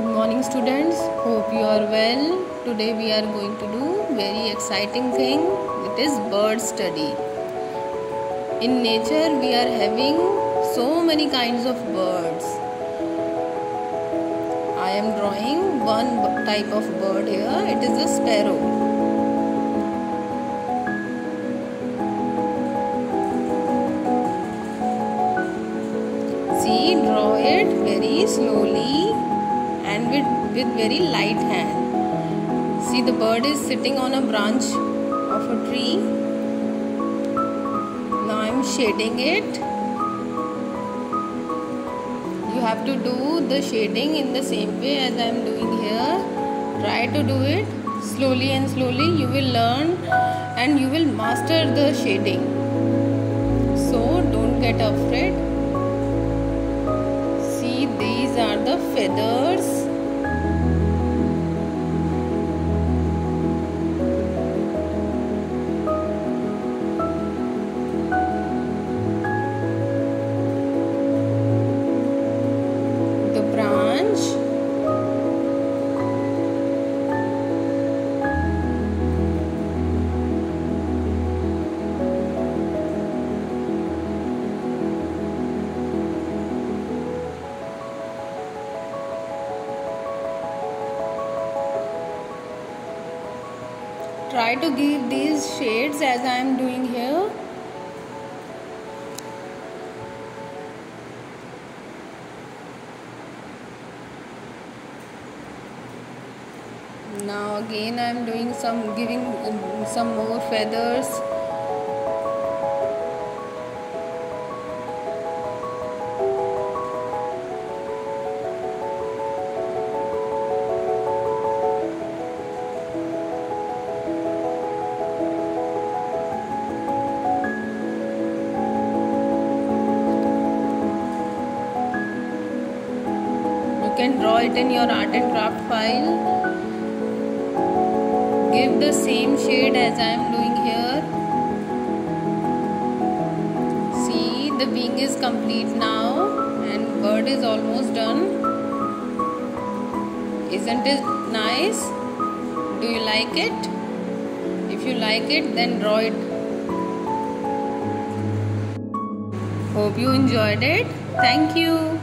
Good morning students, hope you are well. Today we are going to do very exciting thing. It is bird study. In nature we are having so many kinds of birds. I am drawing one type of bird here. It is a sparrow. See, draw it very slowly and with very light hand. See, the bird is sitting on a branch of a tree. Now I am shading it. You have to do the shading in the same way as I am doing here. Try to do it slowly and slowly. You will learn and you will master the shading. So don't get afraid. See, these are the feathers. The branch. Try to give these shades as I am doing here. Now again I am doing giving some more feathers. You can draw it in your art and craft file. Give the same shade as I am doing here. See, the wing is complete now and bird is almost done. Isn't it nice? Do you like it? If you like it, then draw it. Hope you enjoyed it. Thank you.